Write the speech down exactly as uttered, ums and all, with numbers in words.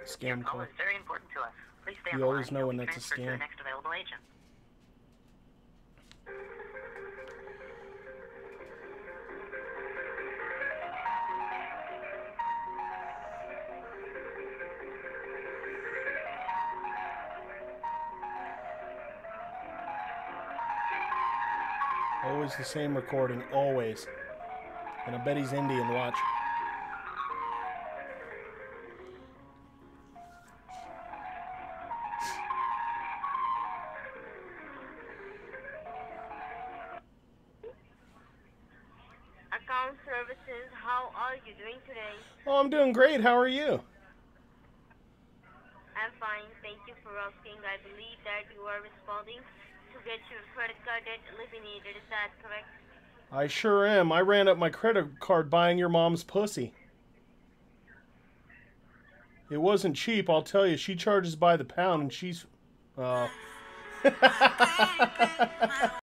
Scam call. Is very important to us. Please stay on You the always line. know You'll when be that's a transferred to the scam. next available agent. Always the same recording, always. And I bet he's Indian, watch. Account services, how are you doing today? Oh, I'm doing great. How are you? I'm fine, thank you for asking. I believe that you are responding to get your credit card debt eliminated, is that correct? I sure am. I ran up my credit card buying your mom's pussy. It wasn't cheap, I'll tell you. She charges by the pound and she's... Uh...